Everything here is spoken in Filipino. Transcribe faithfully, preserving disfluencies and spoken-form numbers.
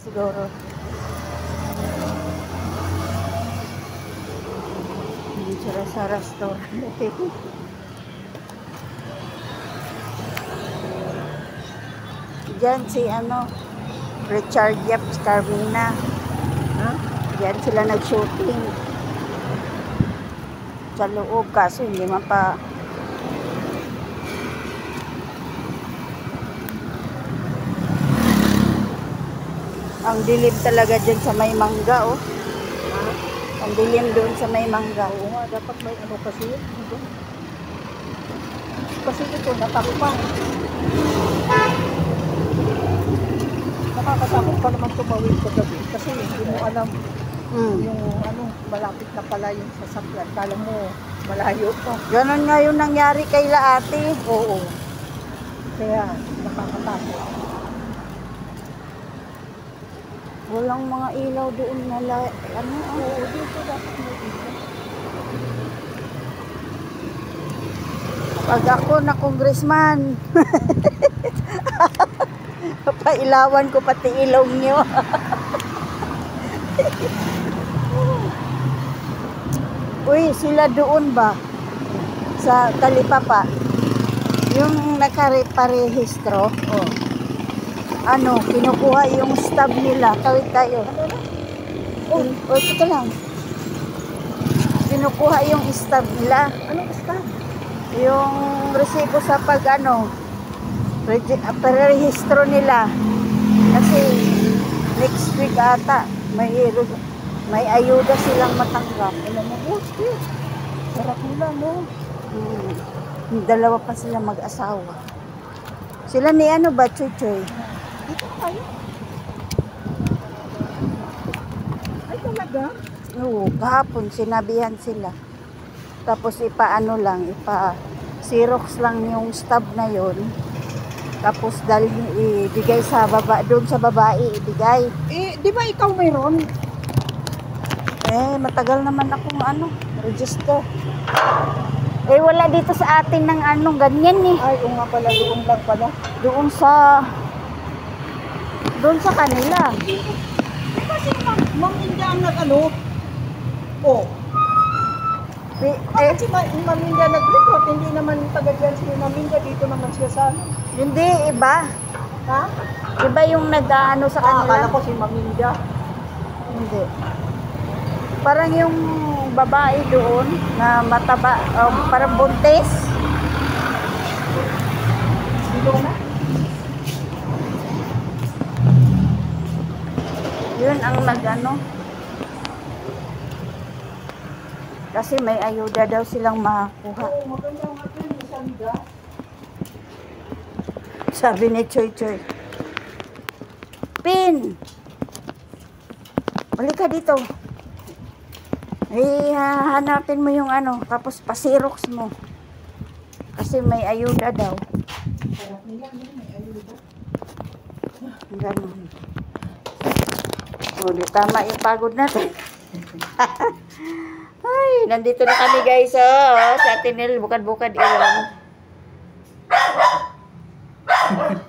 Siguro. Hindi sila sa restaurant. Diyan si ano, Richard Yap, Carmina. Huh? Diyan sila nag-shooting. Sa loob, kaso hindi man pa. Ang dilim talaga dyan sa may mangga, oh. Ang dilim doon sa may mangga. Oo nga, dapat may ano kasi yun. Kasi ito, natakpan. Nakakatakot pa naman tumawid sa gabi. Kasi hindi mo alam hmm. yung ano, malapit na pala yung sasakyan. Kala mo, malayo pa. Ganon nga yung nangyari kay Laati. Oo. Kaya, nakakatakot. Walang mga ilaw doon na la, ano, oo, dito dapat mo dito. Pag ako na congressman, pailawan ko pati ilaw nyo. Uy, sila doon ba? Sa Talipapa, yung nakaparehistro, oh. Ano, kinukuha yung stub nila. Tawid tayo. Oh, oh, ito lang. Kinukuha yung stub nila. Anong stub? Yung resibo sa pag, ano, parehistro nila. Kasi, next week ata, may, may ayuda silang matanggap. Alam mo, buti. Sarap nila, no? Hmm. Dalawa pa sila mag-asawa. Sila ni ano ba, Choy Choy? Dito tayo. Ay, talaga? Oo, kahapon sinabihan sila. Tapos ipaano lang, ipa Xerox lang yung stub na yon. Tapos dahil ibigay sa baba, doon sa babae ibigay. Eh, di ba ikaw mayroon? Eh, matagal naman akong ano, register. Eh, wala dito sa atin ng anong ganyan eh. Ay, o nga pala, doon lang pala. Doon sa doon sa kanila. Eh, kasi Ma'am India ang nag-ano. Oh. Eh, Bakit si Ma'am India nag-report? Hindi naman taga-dyan si Ma'am India. Dito naman siya sa ano. Hindi, iba. Ha? Iba yung nag-ano sa Ah, kanila. akala ko si Ma'am India. Hindi. Parang yung babae doon na mataba, um, parang buntis. Dito na? Yun ang nag-ano. Kasi may ayuda daw silang makakuha. Oo, maganda nga ito yung sanda. Sabi ni Choy Choy, Pin! Balik ka dito. Eh, hanapin mo yung ano, tapos pasirox mo. Kasi may ayuda daw. Sarap nila, may ayuda. Ganun. O, di tama yung pagod natin. Ay, nandito na kami guys, oh, sa Tinil, bukad-bukad ilang.